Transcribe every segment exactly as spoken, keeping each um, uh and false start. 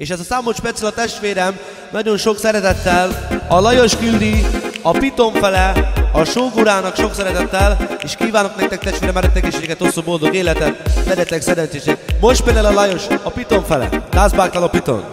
És ez a számot speciál a testvérem nagyon sok szeretettel a Lajos küldi, a Piton fele, a Sógurának sok szeretettel, és kívánok nektek testvérem eredettegészséget, hosszú boldog életet, legyetek szerencsések. Most például a Lajos, a Piton fele. Lászbákkal a Piton.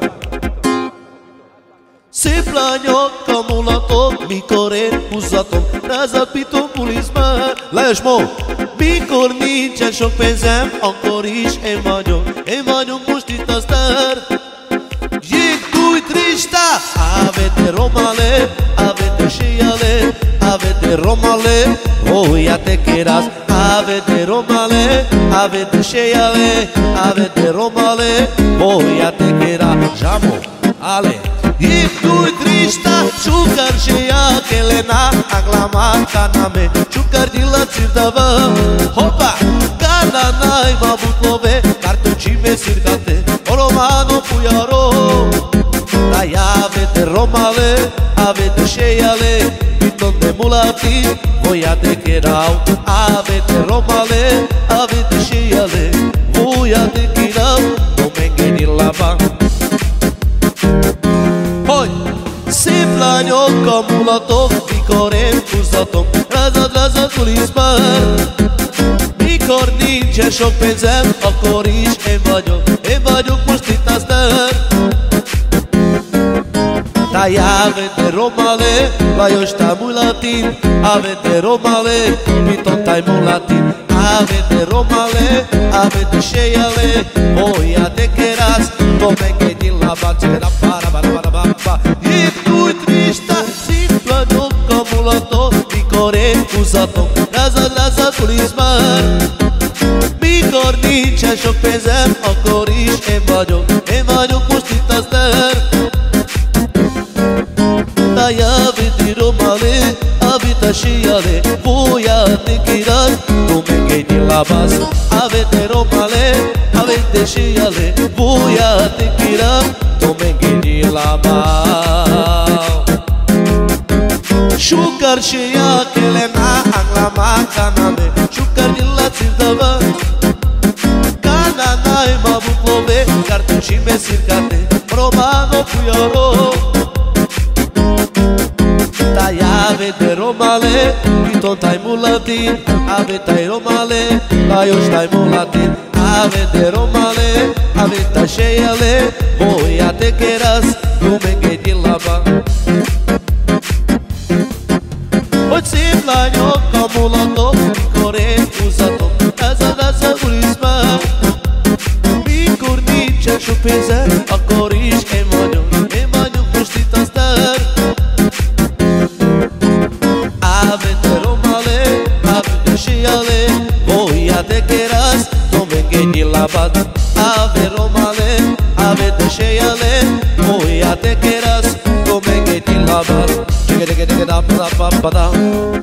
Szép lányok a mulatok, mikor én húzzatom, rázad Piton puliz már. Lajos, mo! Mikor nincsen sok pénzem, akkor is én vagyok, én vagyok most itt a sztár. Jég túj trista, avete romale, avete sciale, avete romale, voi a te queras, avete romale, avete sciale, avete romale, voi a te queras. Jamo, ale. Jég túj trista, čukar šeja kelena, aglama kaname, čukar dila cirdava. Hopa, kana najma butlove, cartucime sircate, romano puiaro. Dai avete romale, avete sciale, Piton de mulati, voi a te querau. Avete romale, avete sciale, voi a te querau, domenghe din lava. Hogy szép lányok a mulatok, mikor én húzzatom, rázad, rázad puliz már. Mikor nincsen sok pénzem, akkor is én vagyok, én vagyok most itt a sztár. Dai avete romale, Lajos tai mulatin, avete romale, Piton tai mulatin. Avete romale, avete sciale, voi a te queras, domenghe din lava. Jég túj trista, szép lányok a mulatok, mikor én húzzatom, rázad, rázad puliz már. Mikor nincsen sok pénzem, akkor is én vagyok, én vagyok most itt a sztár. Dai avete romale, avete sciale, voi a te queras, domenghe din lava. Avete romale, avete sciale, voi a te queras, domenghe din lava. Shukar sheya kelena, aglama kaname, shukar dila cirdava. Kana naima butlove, cartucime sircate, romano puiaro. Dai avete romale, Piton tai mulatin, avete romale, Lajos tai mulatin. Avete romale, avete sciale, voi a te queras, domenghe din lava. Hogy szép lányok a mulatok, mikor én húzzatom, rázad, rázad puliz már. Mikor nincsen sok pénzem, akkor is én vagyok, én vagyok most itt a sztár. Avete romale, avete sciale, voi a te queras, domenghe din lava. Avete romale, avete sciale, voi a te queras, domenghe din lava. Digga digga digga da da da da da.